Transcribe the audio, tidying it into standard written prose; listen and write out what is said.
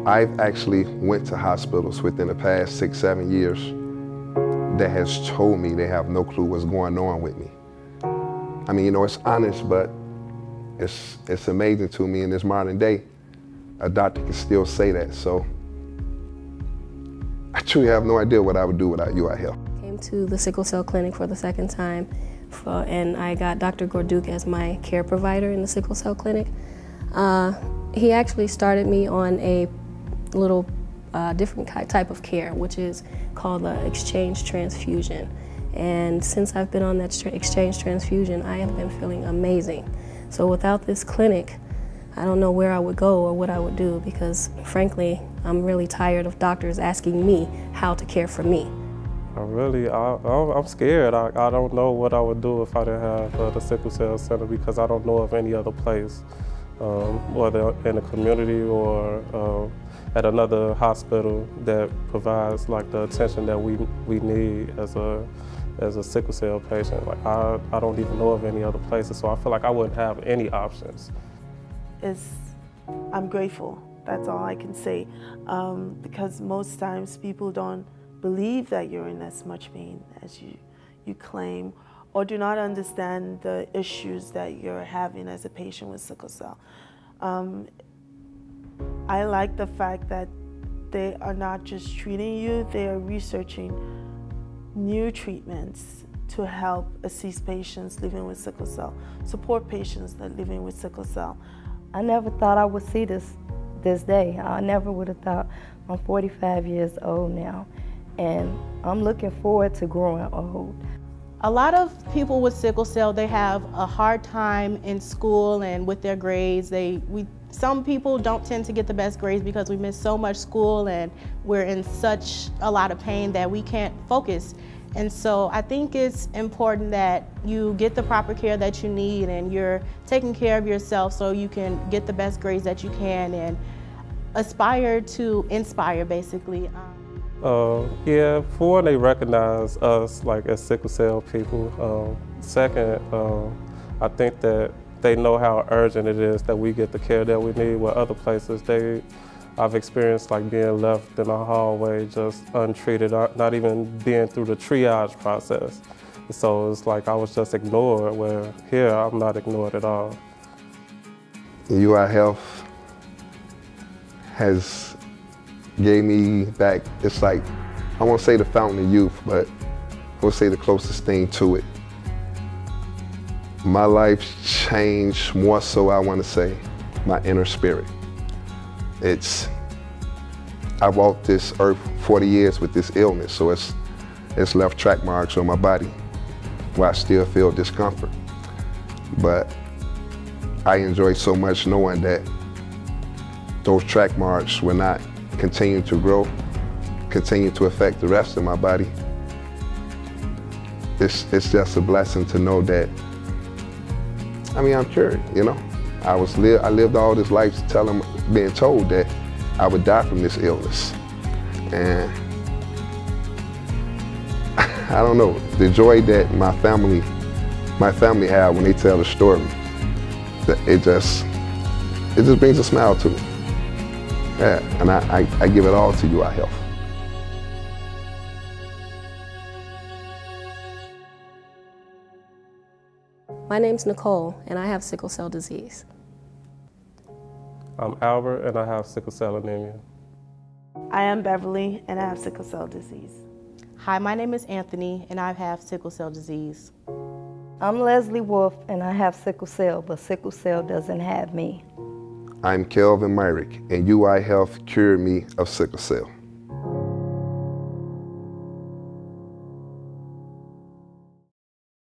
I've actually went to hospitals within the past 6, 7 years that has told me they have no clue what's going on with me. I mean, you know, it's honest, but it's amazing to me in this modern day, a doctor can still say that. So I truly have no idea what I would do without UI Health. Came to the Sickle Cell Clinic for the second time, and I got Dr. Gorduke as my care provider in the Sickle Cell Clinic. He actually started me on a little different type of care, which is called the exchange transfusion. And since I've been on that exchange transfusion, I have been feeling amazing. So without this clinic, I don't know where I would go or what I would do, because frankly, I'm really tired of doctors asking me how to care for me. I'm scared. I don't know what I would do if I didn't have the Sickle Cell Center, because I don't know of any other place, whether in the community or at another hospital that provides like the attention that we need as a sickle cell patient. Like I don't even know of any other places, so I feel like I wouldn't have any options. I'm grateful, that's all I can say, because most times people don't believe that you're in as much pain as you claim, or do not understand the issues that you're having as a patient with sickle cell. I like the fact that they are not just treating you, they are researching new treatments to help assist patients living with sickle cell, support patients that are living with sickle cell. I never thought I would see this day. I never would have thought. I'm 45 years old now, and I'm looking forward to growing old. A lot of people with sickle cell, they have a hard time in school and with their grades. Some people don't tend to get the best grades because we miss so much school and we're in such a lot of pain that we can't focus. And so I think it's important that you get the proper care that you need and you're taking care of yourself so you can get the best grades that you can and aspire to inspire, basically. Yeah, for one, they recognize us like as sickle cell people. Second, I think that they know how urgent it is that we get the care that we need. Where other places, I've experienced like being left in a hallway just untreated, not even being through the triage process. So it's like I was just ignored, where here I'm not ignored at all. UI Health has gave me back, it's like, I won't say the fountain of youth, but I would say the closest thing to it. My life changed more so, I want to say, my inner spirit. I walked this earth 40 years with this illness, so it's left track marks on my body where I still feel discomfort. But I enjoy so much knowing that those track marks will not continue to grow, continue to affect the rest of my body. It's just a blessing to know that, I mean, I'm cured, you know? I lived all this life being told that I would die from this illness. And I don't know, the joy that my family had when they tell the story, it just brings a smile to me. Yeah, and I give it all to UI Health. My name's Nicole, and I have sickle cell disease. I'm Albert, and I have sickle cell anemia. I am Beverly, and I have sickle cell disease. Hi, my name is Anthony, and I have sickle cell disease. I'm Leslie Wolf, and I have sickle cell, but sickle cell doesn't have me. I'm Kelvin Myrick, and UI Health cured me of sickle cell.